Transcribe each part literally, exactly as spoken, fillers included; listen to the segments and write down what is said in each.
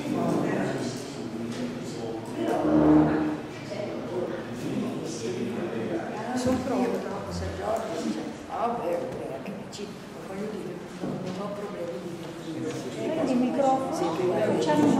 Sono pronta, se Giorgio, ah beh, voglio dire, non ho problemi di il microfono,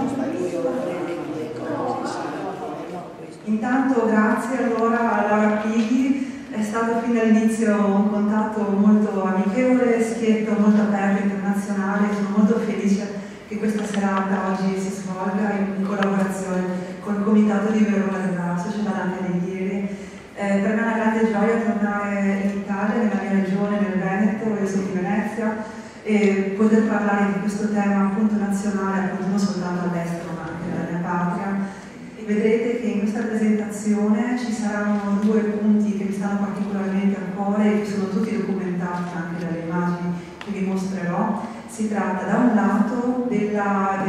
Intanto grazie allora a Laura Pighi, è stato fin dall'inizio un contatto molto amichevole, schietto, molto aperto, internazionale. Sono molto felice che questa serata oggi si svolga in collaborazione con il Comitato di Verona della Società Dante Alighieri. Eh, per me è una grande gioia tornare in Italia, nella mia regione, nel Veneto, io sono di Venezia, e poter parlare di questo tema appunto nazionale, appunto non soltanto all'estero ma anche nella mia patria. E vedrete che in questa presentazione ci saranno due punti che mi stanno particolarmente a cuore e che sono tutti documentati anche dalle immagini che vi mostrerò. Si tratta da un lato dell'identità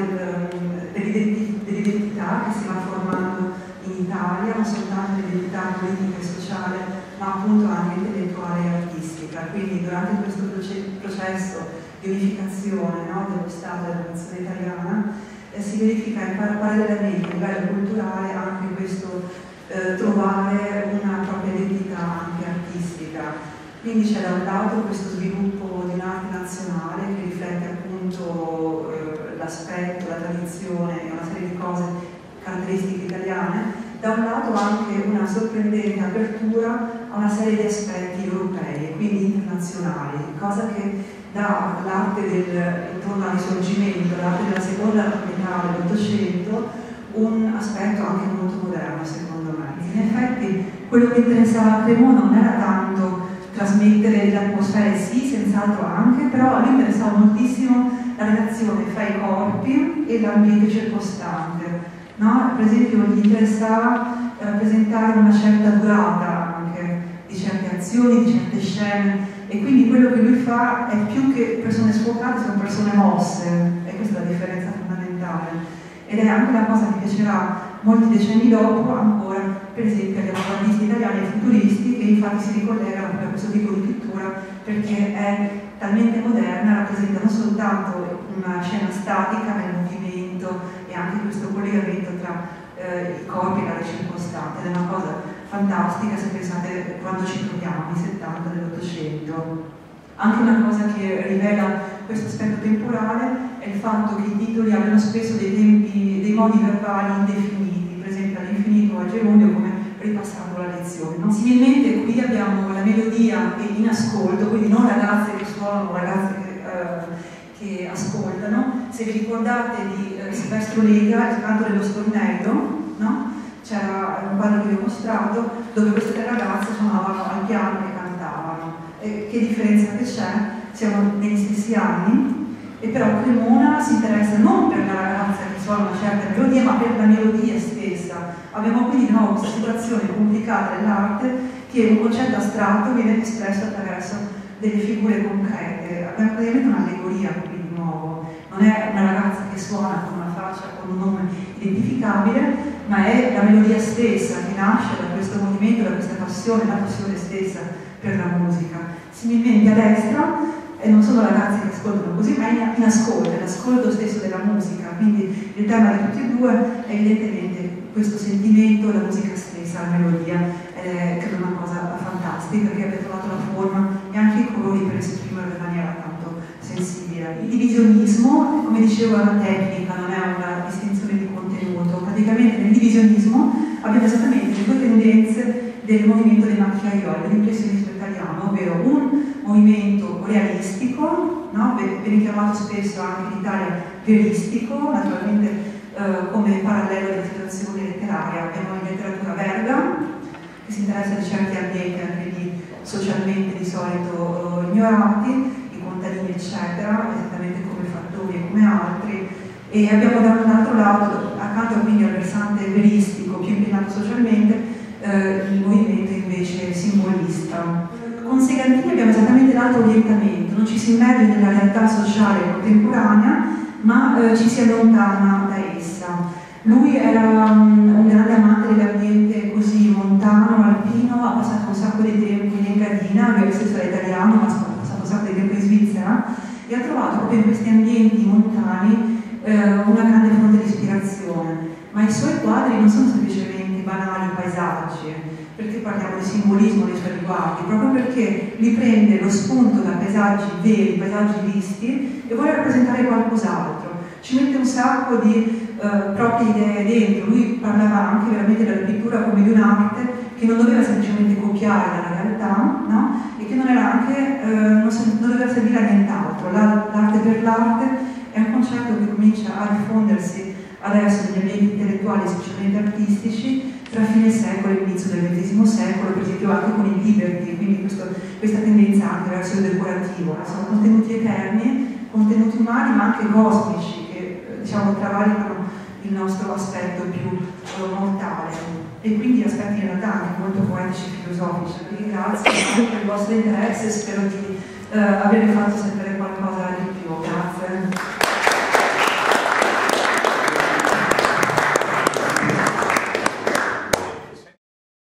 dell dell che si va formando in Italia, non soltanto l'identità politica e sociale, ma appunto anche intellettuale e artistica. Quindi durante questo processo di unificazione, no, dello Stato e della nazione italiana eh, si verifica in parallelamente a livello culturale anche questo eh, trovare una propria identità anche artistica. Quindi c'è da un lato questo sviluppo di un'arte nazionale che riflette appunto eh, l'aspetto, la tradizione e una serie di cose caratteristiche italiane, da un lato anche una sorprendente apertura a una serie di aspetti europei e quindi internazionali, cosa che dà all'arte intorno al Risorgimento, l'arte della seconda metà dell'Ottocento, un aspetto anche molto moderno secondo me. In effetti quello che interessava a Cremona non era tanto trasmettere le atmosfere, sì, senz'altro anche, però a lui interessava moltissimo la relazione fra i corpi e l'ambiente circostante. No? Per esempio gli interessava rappresentare una certa durata anche di certe azioni, di certe scene, e quindi quello che lui fa è più che persone sfocate, sono persone mosse, e questa è la differenza fondamentale. Ed è anche una cosa che piacerà molti decenni dopo ancora, per esempio, agli avanguardisti italiani e futuristi, che infatti si ricollegano a questo tipo di pittura perché è talmente moderna, rappresenta non soltanto una scena statica nel movimento e anche questo collegamento tra eh, i corpi e l'area circostante, ed è una cosa fantastica se pensate quando ci troviamo, anni settanta dell'Ottocento. Anche una cosa che rivela questo aspetto temporale è il fatto che i titoli abbiano spesso dei tempi, dei modi verbali indefiniti, per esempio all'infinito o al gerundio, come ripassando la lezione. No? Similmente qui abbiamo la melodia in ascolto, quindi non ragazze che suonano, ragazze che, eh, che ascoltano. Se vi ricordate di eh, Silvestro Lega, il canto dello stornello, no? C'era un quadro che vi ho mostrato dove queste tre ragazze suonavano al piano e cantavano. E che differenza che c'è? Siamo negli stessi anni, e però Cremona si interessa non per la ragazza che suona una certa melodia, ma per la melodia stessa. Abbiamo quindi di nuovo questa situazione complicata dell'arte, che un concetto astratto viene espresso attraverso delle figure concrete. Abbiamo praticamente un'allegoria qui di nuovo. Non è una ragazza che suona con una faccia, con un nome identificabile, ma è la melodia stessa che nasce da questo movimento, da questa passione, la passione stessa per la musica. Similmente a destra, e non sono ragazzi che ascoltano così, ma in ascolto, è l'ascolto stesso della musica, quindi il tema di tutti e due è evidentemente questo sentimento, la musica stessa, la melodia, eh, credo una cosa fantastica, che abbia trovato la forma e anche i colori per esprimere in maniera tanto sensibile. Il divisionismo, come dicevo, è una tecnica, non è una distinzione di contenuto. Praticamente nel divisionismo abbiamo esattamente le due tendenze del movimento dei macchiaioli, dell'impressionismo italiano, ovvero un movimento realistico, no? Viene chiamato spesso anche in Italia veristico, naturalmente eh, come parallelo della situazione letteraria. Abbiamo in letteratura Verga, che si interessa di certi ambienti anche lì socialmente di solito eh, ignorati, i contadini eccetera, esattamente come Fattori e come altri, e abbiamo da un altro lato, accanto quindi al versante veristico più impegnato socialmente, eh, il movimento invece simbolista. Con Segantini abbiamo esattamente l'altro orientamento, non ci si immagina nella realtà sociale contemporanea, ma eh, ci si allontana da essa. Lui era um, un grande amante dell'ambiente così montano, alpino, ha passato un sacco di tempo in Engadina, lui stesso era italiano, ma ha passato un sacco di tempo in Svizzera, e ha trovato proprio in questi ambienti montani eh, una grande fonte di ispirazione ma i suoi quadri non sono semplicemente banali paesaggi, perché parliamo di simbolismo nei suoi riguardi, proprio perché li prende lo spunto da paesaggi veri, paesaggi visti, e vuole rappresentare qualcos'altro. Ci mette un sacco di eh, proprie idee dentro. Lui parlava anche veramente della pittura come di un'arte che non doveva semplicemente copiare dalla realtà, no? E che non era anche, eh, non, non doveva servire a nient'altro. L'arte per l'arte è un concetto che comincia a diffondersi adesso negli ambienti intellettuali, specialmente artistici, tra fine secolo e l'inizio del ventesimo secolo, per esempio anche con il Liberty, quindi questo, questa tendenza anche verso il decorativo. Sono contenuti eterni, contenuti umani, ma anche cosmici, che diciamo travalicano il nostro aspetto più uh, mortale, e quindi aspetti in realtà anche molto poetici e filosofici. Quindi grazie anche per il vostro interesse, spero di uh, avervi fatto sapere qualcosa di più. Grazie.